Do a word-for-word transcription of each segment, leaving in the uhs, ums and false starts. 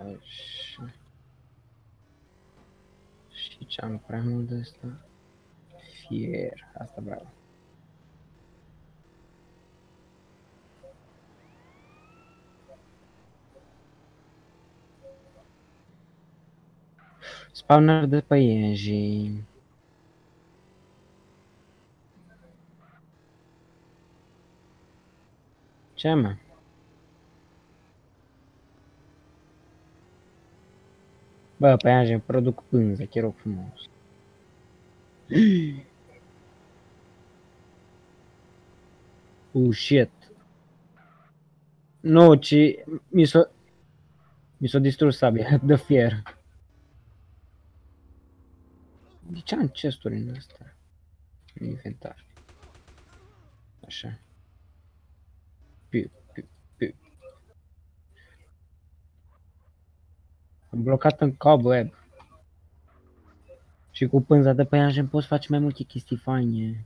Așa. Și ce am prea mult de asta? Fier, asta bravo. Spawner de păienji. Ce mă? Bă, păienji produc pânză, chiar rog frumos. Oh shit. Nu, ci mi s-a mi s-a distrus sabia de fier. De ce am chesturi în asta? În inventar. Așa. Piu, piu, piu. Am blocat în cobweb. Și cu pânza de păianjen poți face mai multe chestii faine.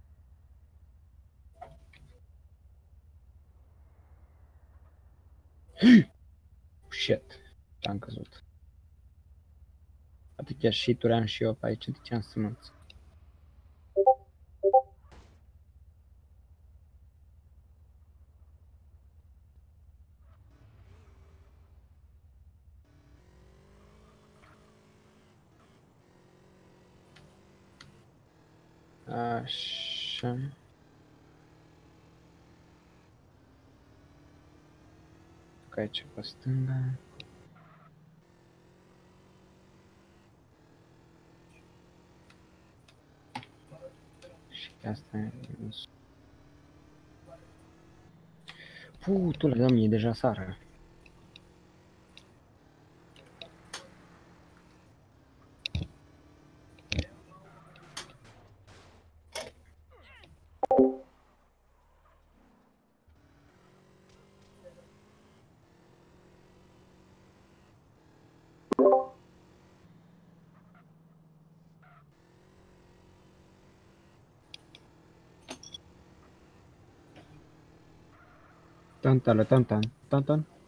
Shit. Am căzut. Atâtea shit-uri am și eu pe aici, de ce am sămânță? Așa. Că aici pe stânga. Și asta e... Putule, da, mie deja sară. Tan tan tan tan tan tan.